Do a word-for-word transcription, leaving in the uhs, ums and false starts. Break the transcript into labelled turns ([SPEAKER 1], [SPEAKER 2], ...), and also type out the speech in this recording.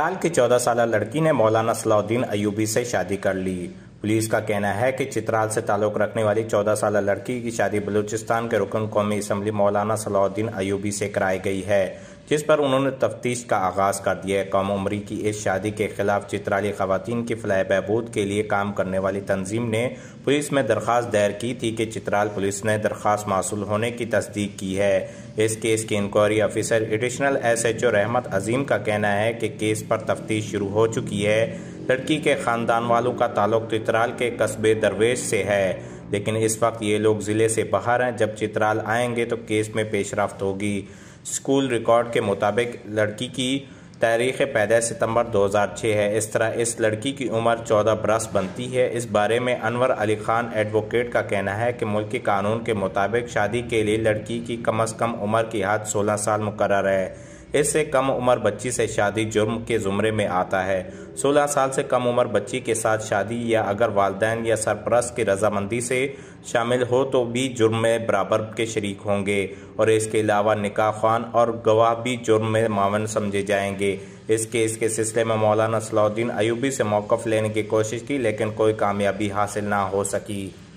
[SPEAKER 1] चित्राल की चौदह साल लड़की ने मौलाना सलाउद्दीन अयूबी से शादी कर ली। पुलिस का कहना है कि चित्राल से ताल्लुक रखने वाली चौदह साल लड़की की शादी बलूचिस्तान के रुकन कौमी असम्बली मौलाना सलाउद्दीन अयूबी से कराई गई है, जिस पर उन्होंने तफ्तीश का आगाज कर दिया है। कम उम्री की इस शादी के खिलाफ चित्राली खवातीन की फलाह बहबूद के लिए काम करने वाली तंजीम ने पुलिस में दरख्वास्त दायर की थी कि चित्राल पुलिस ने दरख्वास्त मासूल होने की तस्दीक की है। इस केस की inquiry officer additional S H O Rahmat Azim का कहना है कि केस पर तफ्तीश शुरू हो चुकी है। लड़की के खानदान वालों का ताल्लुक चित्राल के कस्बे दरवेश से है, लेकिन इस वक्त ये लोग जिले से बाहर हैं। जब चित्राल आएंगे तो केस में पेशरफ्त होगी। स्कूल रिकॉर्ड के मुताबिक लड़की की तारीख़ पैदा सितंबर दो हज़ार छह है। इस तरह इस लड़की की उम्र चौदह बरस बनती है। इस बारे में अनवर अली खान एडवोकेट का कहना है कि मुल्की कानून के मुताबिक शादी के लिए लड़की की कम अज़ कम उम्र की हद सोलह साल मुकर्रर है। इससे कम उम्र बच्ची से शादी जुर्म के ज़ुमरे में आता है। सोलह साल से कम उम्र बच्ची के साथ शादी या अगर वालिदैन या सरपरस्त की रजामंदी से शामिल हो तो भी जुर्म में बराबर के शरीक होंगे और इसके अलावा निकाह ख्वान और गवाह भी जुर्म में मावन समझे जाएंगे। इस केस के सिलसिले में मौलाना सलाउद्दीन अयूबी से मौक़िफ़ लेने की कोशिश की, लेकिन कोई कामयाबी हासिल ना हो सकी।